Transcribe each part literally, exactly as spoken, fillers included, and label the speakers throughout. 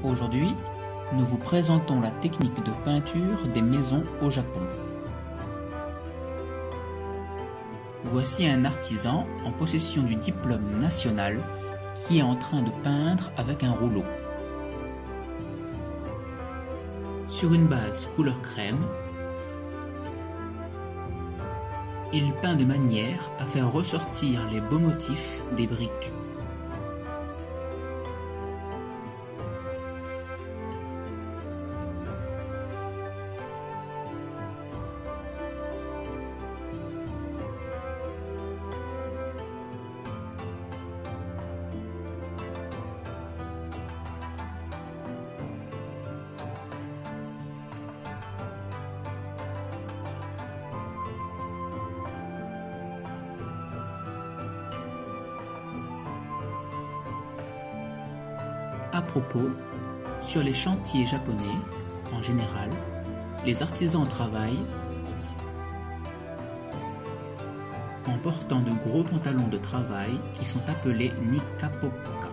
Speaker 1: Aujourd'hui, nous vous présentons la technique de peinture des maisons au Japon. Voici un artisan en possession du diplôme national qui est en train de peindre avec un rouleau. Sur une base couleur crème, il peint de manière à faire ressortir les beaux motifs des briques. À propos, sur les chantiers japonais, en général, les artisans travaillent en portant de gros pantalons de travail qui sont appelés nikkapoka.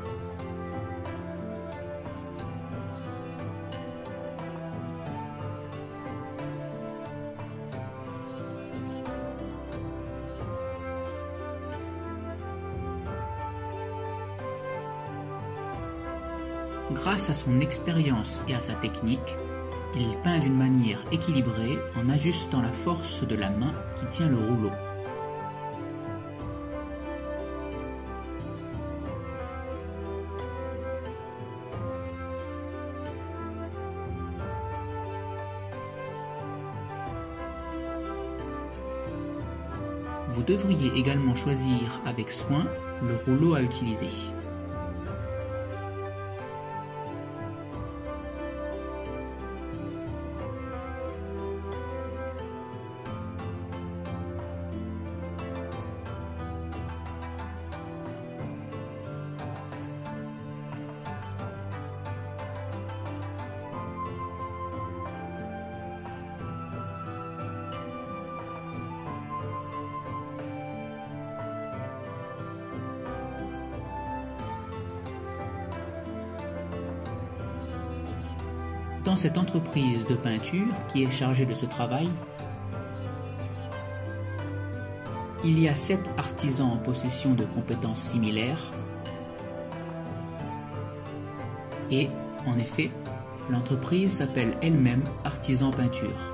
Speaker 1: Grâce à son expérience et à sa technique, il peint d'une manière équilibrée en ajustant la force de la main qui tient le rouleau. Vous devriez également choisir avec soin le rouleau à utiliser. Dans cette entreprise de peinture qui est chargée de ce travail, il y a sept artisans en possession de compétences similaires et, en effet, l'entreprise s'appelle elle-même Artisan Peinture.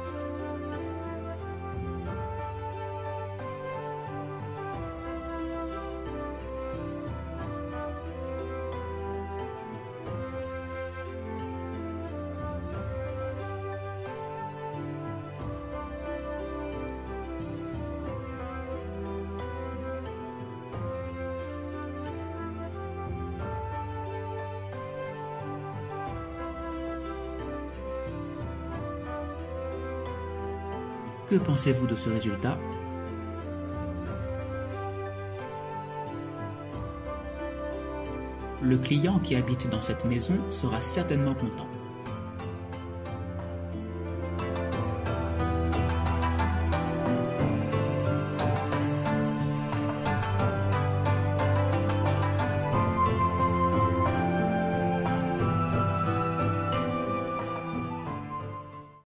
Speaker 1: Que pensez-vous de ce résultat? Le client qui habite dans cette maison sera certainement content.